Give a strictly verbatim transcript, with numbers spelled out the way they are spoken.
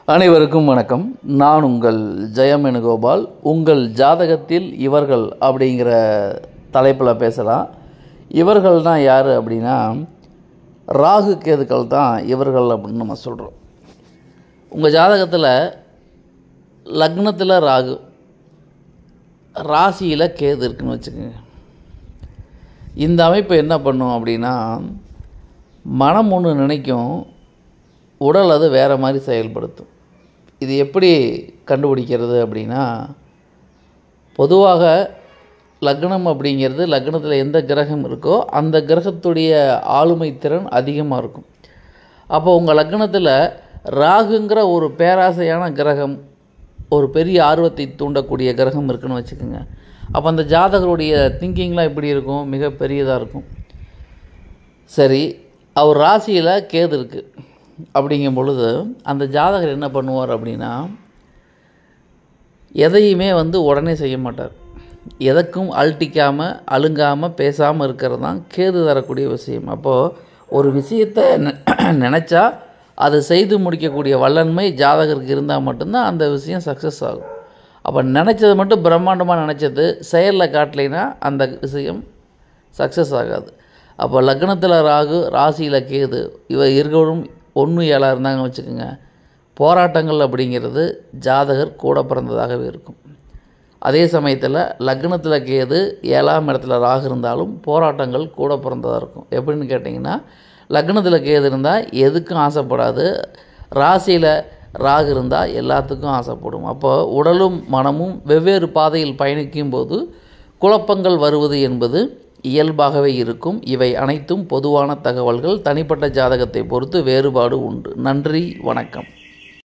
அனைவருக்கும் வணக்கம். நான் உங்கள் ஜெயமேனுகோபால். உங்கள் ஜாதகத்தில் இவர்கள் அப்படிங்கிற தலைப்பில் பேசலாம். இவர்கள்னால் யார் அப்படின்னா, ராகு கேதுக்கள் தான் இவர்கள் அப்படின்னு நம்ம சொல்கிறோம். உங்கள் ஜாதகத்தில் லக்னத்தில் ராகு, ராசியில் கேது இருக்குன்னு வச்சுக்கோங்க. இந்த அமைப்பு என்ன பண்ணும் அப்படின்னா, மனம் ஒன்று நினைக்கும், உடல் அது வேறு மாதிரி செயல்படுத்தும். இது எப்படி கண்டுபிடிக்கிறது அப்படின்னா, பொதுவாக லக்னம் அப்படிங்கிறது, லக்னத்தில் எந்த கிரகம் இருக்கோ அந்த கிரகத்துடைய ஆளுமை திறன் அதிகமாக இருக்கும். அப்போ உங்கள் லக்னத்தில் ராகுங்கிற ஒரு பேராசையான கிரகம், ஒரு பெரிய ஆர்வத்தை தூண்டக்கூடிய கிரகம் இருக்குன்னு வச்சுக்கோங்க. அப்போ அந்த ஜாதகருடைய திங்கிங்லாம் எப்படி இருக்கும்? மிக பெரியதாக இருக்கும். சரி, அவர் ராசியில் கேது இருக்குது அப்படிங்கும் பொழுது அந்த ஜாதகர் என்ன பண்ணுவார் அப்படின்னா, எதையுமே வந்து உடனே செய்ய மாட்டார். எதற்கும் அழட்டிக்காமல் அழுங்காமல் பேசாமல் இருக்கிறது தான் கேது தரக்கூடிய விஷயம். அப்போது ஒரு விஷயத்தை நினச்சா அதை செய்து முடிக்கக்கூடிய வல்லன்மை ஜாதகருக்கு இருந்தால் மட்டும்தான் அந்த விஷயம் சக்ஸஸ் ஆகும். அப்போ நினச்சது மட்டும் பிரம்மாண்டமாக நினச்சது செயலில் காட்டலைன்னா அந்த விஷயம் சக்ஸஸ் ஆகாது. அப்போ லக்னத்தில் ராகு, ராசியில் கேது, இவ இருவரும் ஒன்று ஏழாக இருந்தாங்கன்னு வச்சுக்கோங்க, போராட்டங்கள் அப்படிங்கிறது ஜாதகர் கூட பிறந்ததாகவே இருக்கும். அதே சமயத்தில் லக்னத்தில் கேது, ஏழாம் இடத்துல ராகு இருந்தாலும் போராட்டங்கள் கூட பிறந்ததாக இருக்கும். எப்படின்னு கேட்டிங்கன்னா, லக்னத்தில் கேது இருந்தால் எதுக்கும் ஆசைப்படாது, ராசியில் ராகு இருந்தால் எல்லாத்துக்கும் ஆசைப்படும். அப்போ உடலும் மனமும் வெவ்வேறு பாதையில் பயணிக்கும் போது குழப்பங்கள் வருவது என்பது இயல்பாகவே இருக்கும். இவை அனைத்தும் பொதுவான தகவல்கள். தனிப்பட்ட ஜாதகத்தை பொறுத்து வேறுபாடு உண்டு. நன்றி, வணக்கம்.